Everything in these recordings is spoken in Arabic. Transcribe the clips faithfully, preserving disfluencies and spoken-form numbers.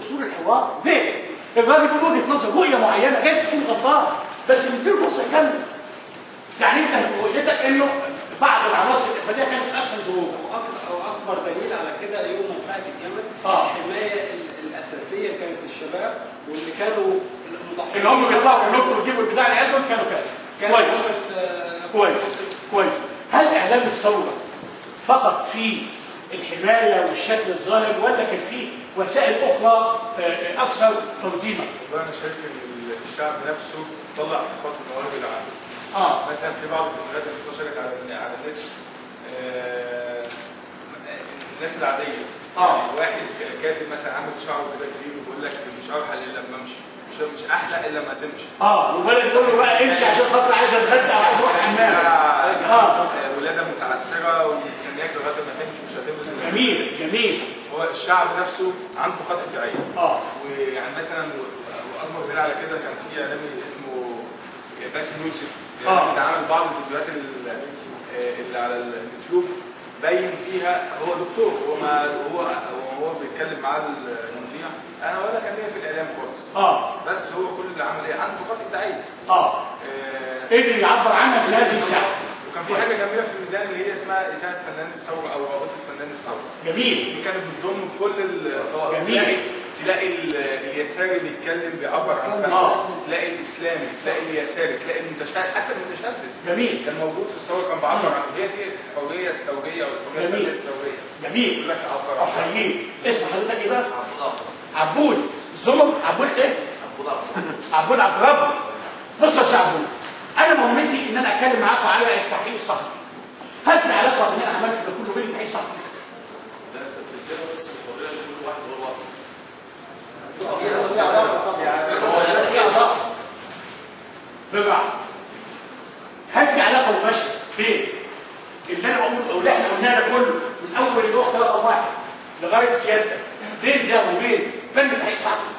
دستور الحوار. ليه؟ الراجل بيقول وجهه نظر رؤيه معينه، جايز تكون غلطان بس نديله فرصه يكمل. يعني انت رؤيتك انه بعض العناصر الاقتصاديه كانت احسن ظروف. او اكبر دليل على كده يوم منطقه الجمل، اه الحمايه الاساسيه كانت للشباب واللي كانوا اللي هم بيطلعوا ينطوا ويجيبوا البتاع العيال دول كانوا كذا. كويس كويس كويس. هل اعلام الثوره فقط في الحمايه والشكل الظاهر ولا كان في وسائل اخرى اكثر تنظيما؟ والله انا شايف ان الشعب نفسه طلع نقاط المواهب اللي عنده. اه مثلا في بعض الفيديوهات اللي انتشرت على على النت، آه الناس العاديه اه يعني واحد كاتب مثلا عامل شعره كده كبير وبيقول لك مش هروح الا لما امشي، مش مش احلى الا لما تمشي. اه وبلد يقول له بقى امشي عشان خاطر عايز اتغدى او عايز اروح الحمام. اه ولاده متعسره ومستنياك لغايه ما تمشي مش هتمشي. جميل جميل. هو الشعب نفسه عنده طاقات ابداعيه. اه ويعني مثلا واكبر دليل على كده كان في اعلامي اسمه باسم يوسف، اه يعني عمل بعض الفيديوهات اللي على اليوتيوب باين فيها هو دكتور، هو ما هو هو بيتكلم مع المذيع، انا ولا كان ليا في الاعلام خالص. اه بس هو كل اللي عمل ايه عنده طاقات ابداعيه. اه قدر يعبر عنها في هذه الساعه. وكان في حاجه جميله في الميدان اللي هي اسمها اساءه فنان الثوره او رابطه فنان الثوره. جميل. دي كانت بتضم كل الطوائف. جميل. تلاقي اليساري بيتكلم بيعبر عن فنه، آه. تلاقي الاسلامي، تلاقي اليساري، تلاقي المتشدد، حتى المتشدد. جميل. كان موجود في الثوره كان بيعبر عن هي دي الحريه الثوريه او الحريه الفنيه الثوريه. جميل. يقول لك تعبر عن احييك. اسم حضرتك ايه بقى؟ عبود عبود. ظلم عبود ايه؟ عبود عبود عبود عبد ربه. بص يا استاذ عبود، انا مهمتي ان انا اتكلم معاكم على التحقيق الصحفي. هل في علاقه بين انا عملت ده كله وبين التحقيق الصحفي؟ لا انت بتدينا بس الحريه لكل واحد هو الواحد. في علاقه طبعا. هو التحقيق الصحفي. بمعنى هل في علاقه مباشره بين اللي انا بقول او اللي احنا قلناه ده كله من اول الاخت رقم واحد لغايه سيادتك بين ده وبين فن التحقيق الصحفي؟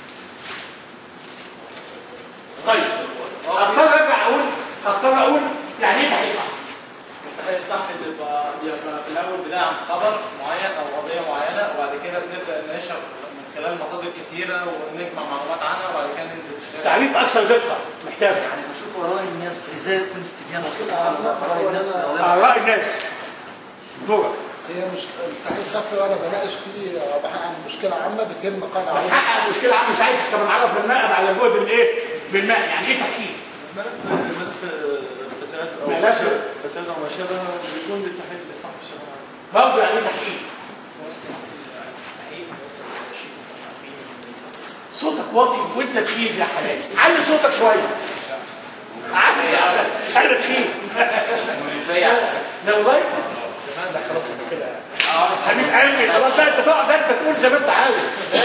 طيب هضطر ارجع اقول هضطر اقول يعني ايه تحقيق صحفي؟ التحقيق الصحفي بيبقى بيبقى في الاول بناء عن خبر معين او قضيه معينه، وبعد كده بنبدا نناقشها من خلال مصادر كتيره ونجمع معلومات عنها، وبعد كده ننزل الشارع. تعريف اكثر دقه محتاج. يعني بشوف اراء الناس ازاي يكون استبيان اراء الناس في القضيه. اراء الناس. نورا. هي مش التحقيق الصحفي وانا بناقش فيه بحقق مشكله عامه بيتم قاعده عليها. بحقق مشكله عامه مش عايز كمان اعرف بالنائب على الجهد الايه؟ بالماء، يعني ايه تحقيق؟ فساد او ملاش فساد او ما شابه بيكون للتحقيق الصحفي شغال. برضه يعني ايه تحقيق؟ صوتك واطي وانت تخيل يا حبيبي، علي صوتك شويه. علي يا عم انا تخيل. لا والله؟ زمان ده خلاص كده. اه حبيب قلبي خلاص بقى انت تقعد انت تقول زي ما انت عاوز.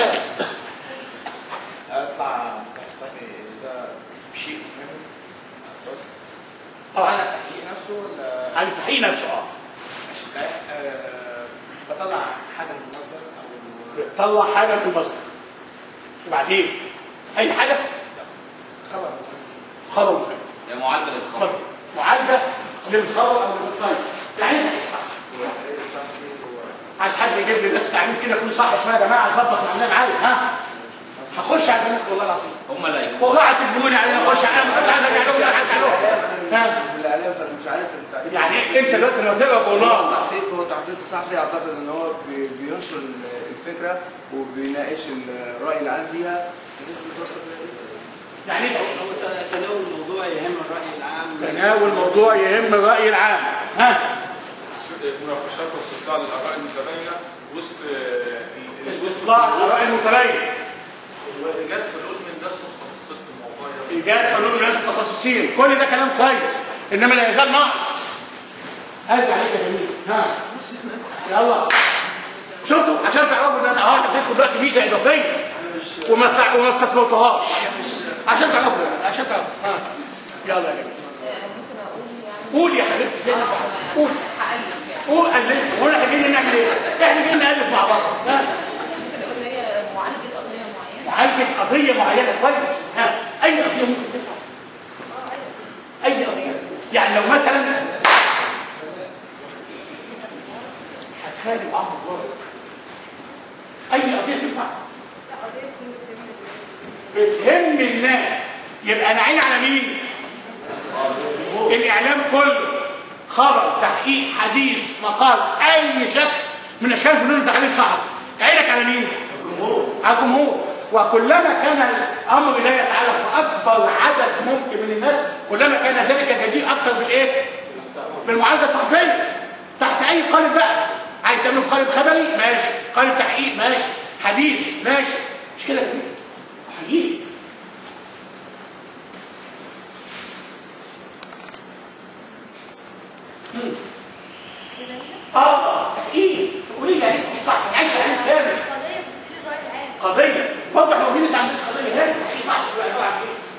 اطلع صحفي ده شيء مهم. بس اه على التحقيق نفسه ولا على التحقيق نفسه؟ اه ماشي. آه، بطلع حاجه من المصدر او بتطلع حاجه من المصدر وبعدين اي حاجه؟ خبر خبر مهم. يعني معالجه للخبر. معالجه للخبر او للطيب. يعني ايه تحقيق صحفي؟ عايز حد يجيب لي بس تعليم كده كل صح شويه يا جماعه نظبط العمليه معايا. ها هخش على البنات والله العظيم هم لا والله هتجبوني علينا اخش على انا مش عايز ارجع لهم ولا حاجه لهم. ها الاعلام فمش عارف التعريف. يعني إيه؟ انت دلوقتي لو تبقى جورنال التحقيق هو التحقيق الصحفي اعتقد ان هو بي- بينشر الفكره وبيناقش الراي العام فيها الناس بتوصل يعني ايه تحقيق؟ هو تناول الموضوع يهم الراي العام. تناول موضوع يهم الراي العام. ها مناقشات واستطلاع للاراء المتباينه وسط استطلاع الاراء المتباينه. وايجاد حلول من ناس متخصصين في الموضوع ده. ايجاد حلول من ناس متخصصين، كل ده كلام كويس انما لا يزال ناقص. ارجع عليك يا جميل. ها يلا شفتوا عشان تعرفوا ان انا اه اديتكم دلوقتي ميزه اضافيه وما تع... وما استثمرتوهاش عشان تعرفوا يعني عشان تعرفوا. ها يلا يا جميل. ممكن اقول يعني قول يا حبيبتي فين قول هألف يعني. قول ألف. هو احنا جايين نعمل ايه؟ احنا جايين نألف مع بعض. ها ممكن اقول هي معالجه قضيه معينه. معالجه قضيه معينه كويس. ها اي قضيه ممكن تنفع. اي قضيه يعني لو مثلا هتخالف عمرو الله اي قضيه تنفع. قضيه بتهم الناس، يبقى انا عيني على مين؟ الاعلام كله، خبر، تحقيق، حديث، مقال، اي شكل من اشكال فنون التحليل الصحفي، عينك على مين؟ على الجمهور. وكلما كان الامر لا يتعلق باكبر عدد ممكن من الناس كلما كان ذلك جدير اكثر بالايه؟ بالمعالجه الصحفيه تحت اي قالب بقى. عايز تعمله قالب خبري ماشي، قالب تحقيق ماشي، حديث ماشي، مش كده كده حقيقي. اه تحقيق. تقولي لي يعني صح، انا عايز اعمل كامل قضيه. برضه احنا واقفين عند قضيه هنا صح بقى عباره عن ايه؟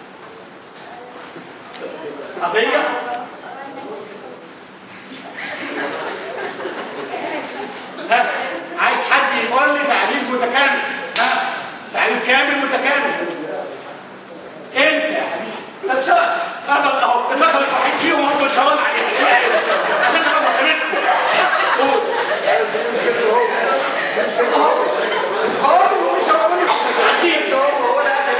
قضيه ها عايز حد يقول لي تعريف متكامل. ها تعريف كامل متكامل. انت يا حبيبي طب شو انا اهو دخل واحد فيهم هو شغال عليها عشان ابقى فهمتكم. قول هو مش هقول لك عتيق هو هو لا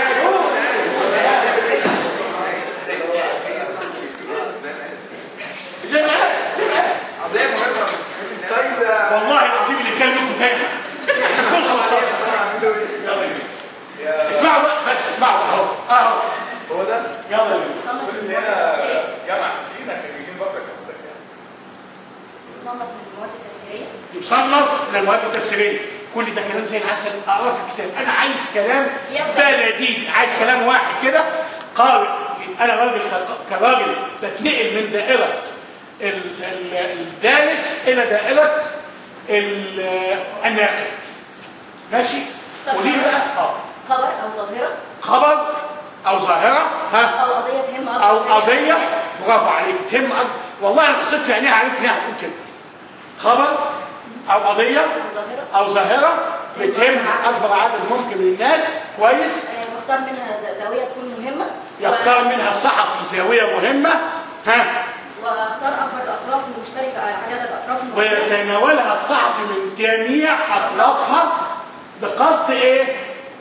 زي ما زي ما قضيه مهمه. طيب والله العظيم اللي كان لكم تاني كل خمستاشر اسمعوا بقى بس اسمعوا اهو اهو هو ده يلا يا بيه هنا جامعه فينا خريجين برضه كده يصنف للمواد التفسيريه يصنف للمواد التفسيريه. كل ده كلام زي العسل اقراه في الكتاب. انا عايز كلام بلدي، عايز كلام واحد كده قارئ. انا راجل كراجل بتنقل من دائره الدارس الى دائره الناقد ماشي. ودي بقى اه خبر او ظاهره خبر او ظاهره ها او قضيه تهم اكتر او قضيه برافو عليك تهم أكتر. والله انا بصيت في عينيها عرفت انها هتقول كده. خبر او قضيه او ظاهره بتهم اكبر عدد ممكن من الناس كويس. مختار منها زاويه تكون مهمه، يختار منها الصحفي زاويه مهمه ها واختار اكبر الاطراف المشتركه عدد الاطراف ويتناولها الصحفي من جميع اطرافها بقصد ايه؟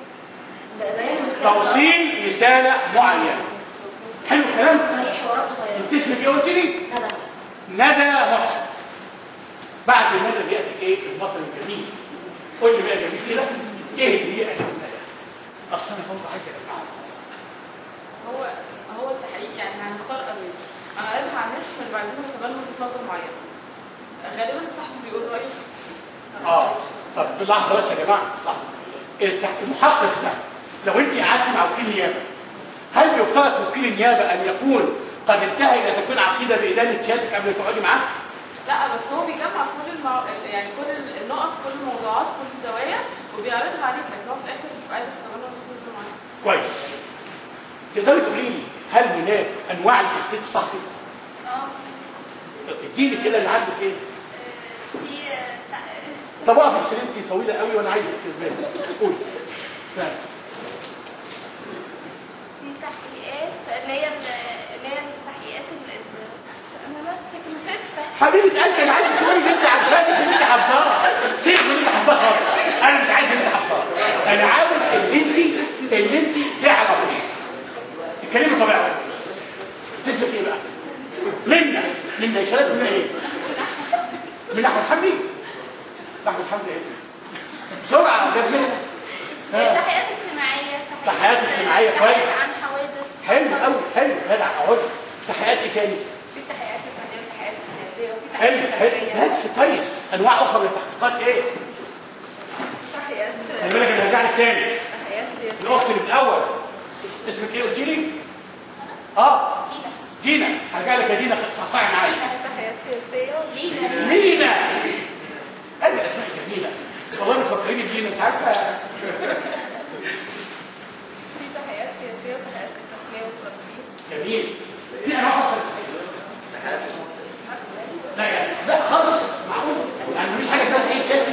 توصيل رساله معينه. حلو الكلام؟ انت اسمك ايه قلت لي؟ ندى. ندى محسن. بعد الندى بياتي ايه؟ البطل الجميل. قول لي بقى جميل كده ايه اللي ياتي الندى؟ اصل انا برضه عايز اتعلم. هو هو التحقيق يعني هنختار قضيه انا قريتها عن ناس كانوا عايزين يتبنوا وجهه نظر معينه. غالبا الصحفي بيقول رايه. اه طب لحظه بس يا جماعه لحظه. المحقق ده لو انت قعدت مع وكيل نيابه هل يفترض وكيل النيابه ان يكون قد انتهى الى تكوين عقيده بادانه سيادتك قبل ما تقعدي معاه؟ لا بس هو بيجمع كل المو... يعني كل النقط كل الموضوعات كل الزوايا وبيعرضها عليك لكن هو في الاخر بيبقى عايزك تتبنى وجهه نظر معينه. كويس. تقدري تقولي لي هل هناك انواع التحقيق الصحفي؟ اه. اديني كده اللي عندك ايه؟ في طب اقف سلمتي طويله قوي وانا عايزك تفهمي. قولي. فاهم. في تحقيقات اللي هي اللي هي التحقيقات اللي انا بس فاكره سته. حبيبه قلبي انا عايز تقولي اللي انت عارفاه مش اللي انت حافظاه. سيبك من اللي انت حافظاه خالص. انا مش عايز اللي انت حافظاه. انا عاوز اللي انت اللي انت تعرفي. الكلمه طبيعتك. تثبت ايه بقى؟ منا منا اشارات منا ايه؟ من احمد حمدي. احمد حمدي ايه؟ بسرعه جاب لنا. تحقيقات اجتماعيه تحقيقات اجتماعيه كويس. عن حوادث. حلو قوي حلو جدع اقعد. تحقيقات ايه تاني؟ في التحقيقات الفنيه والتحقيقات السياسيه وفي حلو تحقيقات حلو بس كويس. انواع اخرى من التحقيقات ايه؟ تحقيقات خلي بالك انا هرجع لك تاني. تحقيقات سياسيه. الاخت اللي في الاول اسمك ايه قلت لي؟ اه دينا. هرجع لك يا دينا صحصحي معايا. تحقيقات سياسيه. لينا لينا. ادي اسماء جميله. والله مفكرين بدينا انت عارفه. في تحقيقات سياسيه وتحقيقات التسميه والترفيه. جميل. في انواع اخرى. لا يعني لا خالص معقول يعني مفيش حاجه اسمها تحقيق سياسي.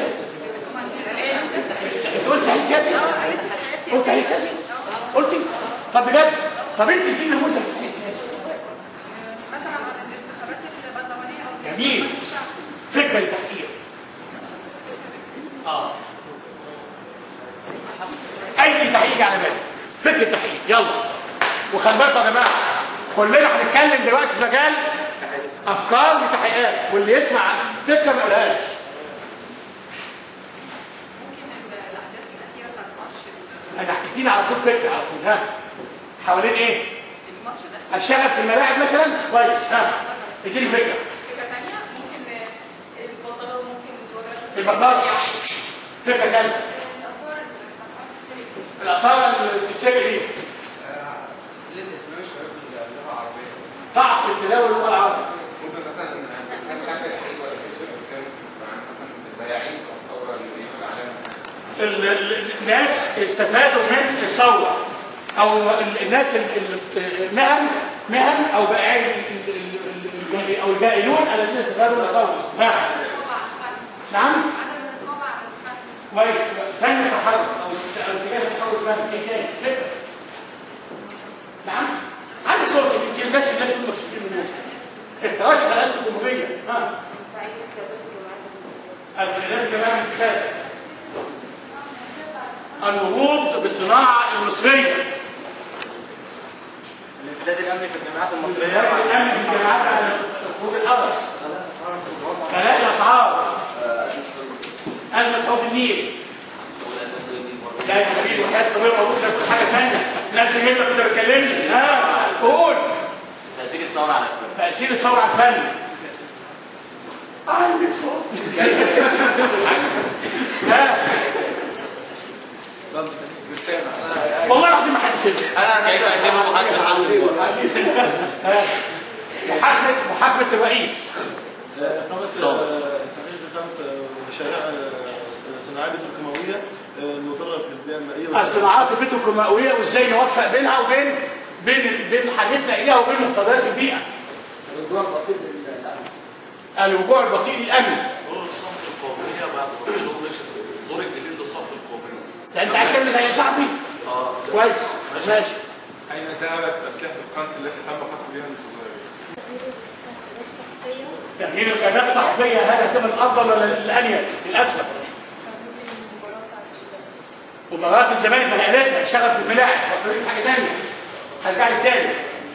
انت قلت تحقيق سياسي؟ قلت تحقيق سياسي؟ قلتي؟ طب بجد طب انت اديني نموذج تحقيق سياسي. مثلا عن الانتخابات البرلمانيه او جميل. فكره التحقيق. اه اي تحقيق على بالك فكره تحقيق. يلا وخلي بالكم يا جماعه، كلنا هنتكلم دلوقتي في مجال افكار وتحقيقات، واللي يسمع فكره ما يقولهاش. انا حكيت لي على طول فكره على طول. ها حوالين ايه؟ الشغف في الملاعب مثلا. كويس. ها اديني فكره. فكره ثانيه ممكن البطاله، ممكن البطاله. فكره ثانيه الاثار اللي بتتسجل دي. ضعف التلاوه اللغه العربيه. ممكن مثلا مش عارف الحقيقه ولا في شيء بس مثلا البياعين او الثوره اللي بيعمل عليها الناس استفادوا من الثوره، او الناس المهن مهن او بائعين او الجائلون الذين استفادوا من الثوره. نعم. كويس. فن تحرك او اتجاه تحول فن. ايه تاني؟ نعم. عندي صوت يمكن الناس اللي انتم مكسوفين منها. الترشح رئاسه الجمهوريه. ها. القيادات الجماعيه الانتخابات. النهوض بالصناعه المصريه. الانفلات الامني في الجامعات المصريه. الانفلات الامني في الجامعات على خروج الحدث. غلاء الاسعار. ازمه حوض النيل. لا يا حبيبي وحياه طبيعي موجود في حاجه ثانيه. نفس اللي انت كنت بتكلمني. ها قول. تاثير الثوره على الفن. تاثير الثوره على الفن. عندي صوت. ها والله العظيم ما حد سمع. انا عايز اعتبره محاكمه عشر محاكمه محاكمه الرئيس. شارع صناعات بتروكيماويه المضره في البيئه المائيه. الصناعات البتروكيماويه وازاي نوفق بينها وبين بين بين حاجتنا اياها وبين مقتضيات البيئه. الرجوع البطيء للامن. الرجوع البطيء للامن. دور الصف القوميه بعد ما الدور مشي الدور الجديد للصف القوميه. ده انت عايز تعمل زي صاحبي؟ اه كويس. ماشي. اين ذهبت اسلحه القنص التي تم قتل بها المتظاهرين؟ تغيير القيادات الصحفيه هل هتبقى الافضل ولا الانيل؟ الاسفل. ومرات الزمالك ما قالتها اشتغل في الملاعب. حاجه ثانيه. هرجع لك تاني.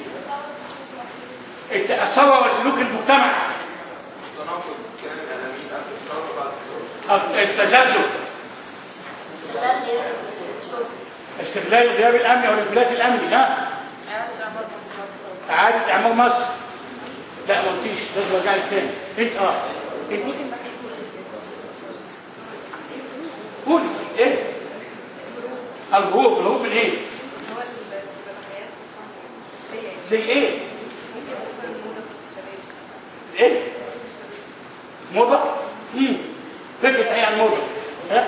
الثوره وسلوك المجتمع. التناقض كان الامين قبل الثوره بعد الثوره. التذبذب. استغلال الغياب الامني او الانفلات الامني. ها اعاده اعمار مصر. لا ما قلتيش، لازم ارجع لك تاني. انت اه انت قولي ايه؟ الهروب. الهروب من ايه؟ زي ايه؟ ايه؟ موضة؟ امم فكرة ايه عن موضة؟ ها؟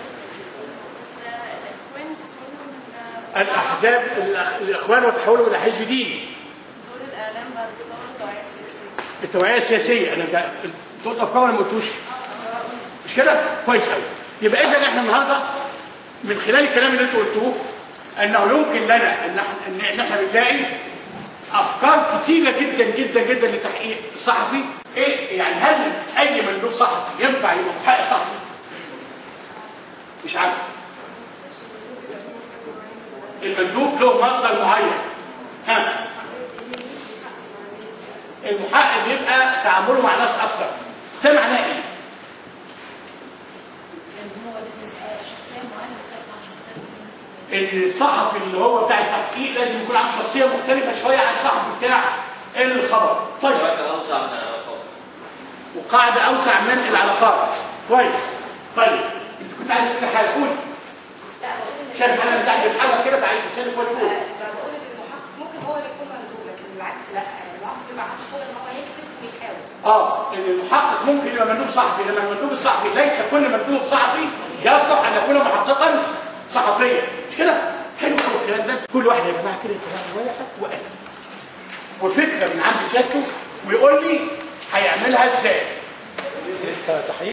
الاحزاب الاخوان وتحولوا الى حزب ديني. دور الاعلام بعد الثوره التوعيه السياسيه. التوعيه السياسيه. انا قلت افكار ولا ما قلتوش؟ مش كده؟ كويس قوي. يبقى اذا احنا النهارده من خلال الكلام اللي انتوا قلتوه انه يمكن لنا ان ان احنا بنلاقي افكار كتيره جدا جدا جدا لتحقيق الصحفي. ايه يعني هل اي مندوب صحفي ينفع يبقى محقق صحفي؟ مش عارف. المندوب له مصدر معين. ها المحقق بيبقى تعامله مع ناس اكتر. ده معناه ايه؟ ان الصحفي اللي هو بتاع التحقيق لازم يكون عنده شخصيه مختلفه شويه عن الصحفي بتاع الخبر. طيب اوسع من العلاقات. وقاعده اوسع من العلاقات. كويس. طيب انت كنت عايز تقول حاجه. قول. شايف انا بتاعك بتحرك كده عايز تسالك ولا تقول؟ بقول ان المحقق ممكن هو اللي يكون مندوب، لكن بالعكس لا، المحقق بيبقى عنده شغل ان هو يكتب ويحاول. اه ان المحقق ممكن يبقى مندوب صحفي، لما المندوب الصحفي ليس كل مندوب صحفي يصلح ان يكون محققا صحفيا. مش كده؟ حلو قوي الكلام ده. كل واحد يا جماعه كده يطلع ورقه وقلم وفكره من عند سيادته ويقول لي هيعملها ازاي.